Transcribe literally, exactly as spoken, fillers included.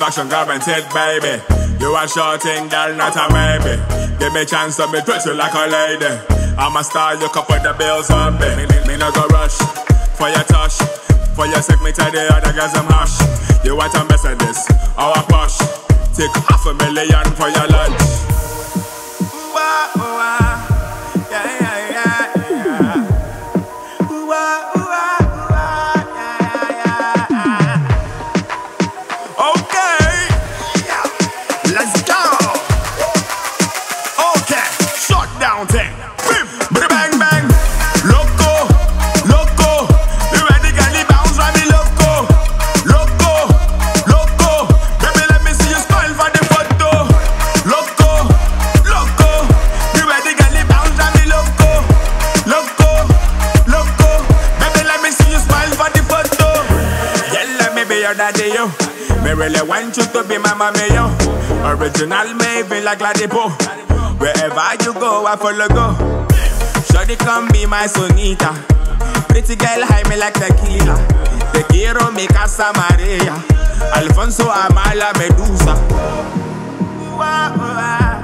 satisfaction guaranteed, baby. You are shorting, girl, not a maybe. Give me a chance to be treat you like a lady. I'm a star, you can put the bills on me. Me, me, me no go rush for your touch. For your sake, me tell the other girls I'm hush. You want a Mercedes or a Porsche? Take half a million for your lunch. Ooh-ah, ooh-ah. Yeah, yeah, yeah, yeah. Ooh-ah, ooh-ah, ooh-ah. Yeah, yeah, yeah. Okay, let's go. Okay, shut down thing. Bang, bang. Loco, loco. You ready, girl? You bounce right me, loco. Loco, loco. Baby, let me see you smile for the photo. Loco, loco. You ready, girl? You bounce right me, loco. Loco, loco. Baby, let me see you smile for the photo. Yeah, let me be your daddy, yo. Me really want you to be my mommy, yo. Original, maybe like Ladipo. Wherever you go, I follow go. Shawty come be my sonita. Pretty girl, high me like tequila. Te quiero mi casa Maria. Alfonso Amala Medusa. Ooh, ah, ooh, ah.